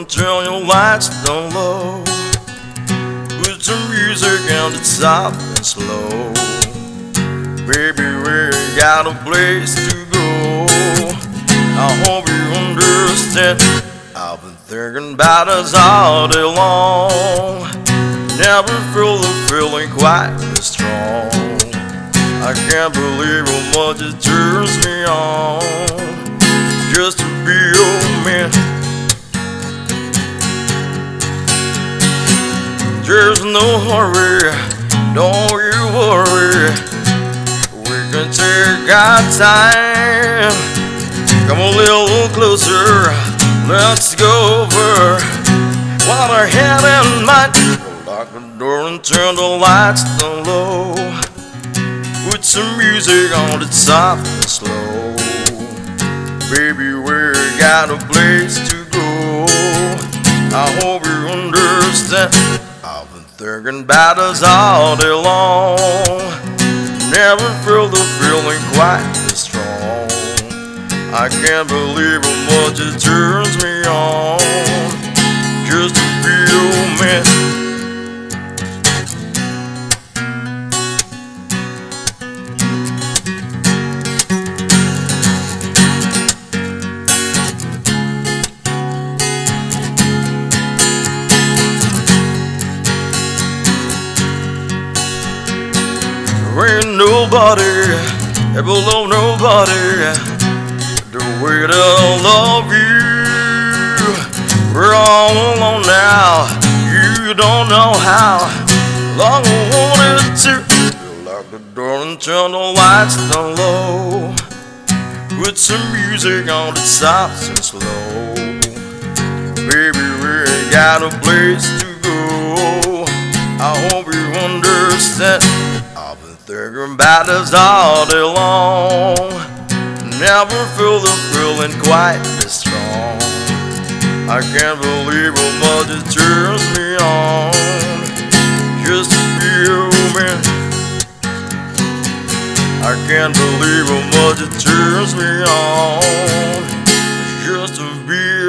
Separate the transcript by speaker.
Speaker 1: and turn your lights down low. Put some music on the top and slow. Baby, we got a place to go. I hope you understand. I've been thinking about us all day long. Never feel the feeling quite this strong. I can't believe how much it turns me on just to be your man. There's no hurry, don't you worry. We can take our time. Come a little closer, let's go over what I had in mind. Lock the door and turn the lights down low. Put some music on the top and slow. Baby, we got a place to go. I hope you understand. I've been thinking about us all day long. Never felt the feeling quite this strong. I can't believe how much it turns me on just to be your man. There ain't nobody ever love nobody the way that I love you. We're all alone now, you don't know how long I wanted to. Lock the door and turn the lights down low. Put some music on the top and slow. Baby, we ain't got a place to go. I hope you understand. I've been thinking about us all day long. Never feel the feeling quite this strong. I can't believe how much it turns me on just to be your man. I can't believe how much it turns me on just to be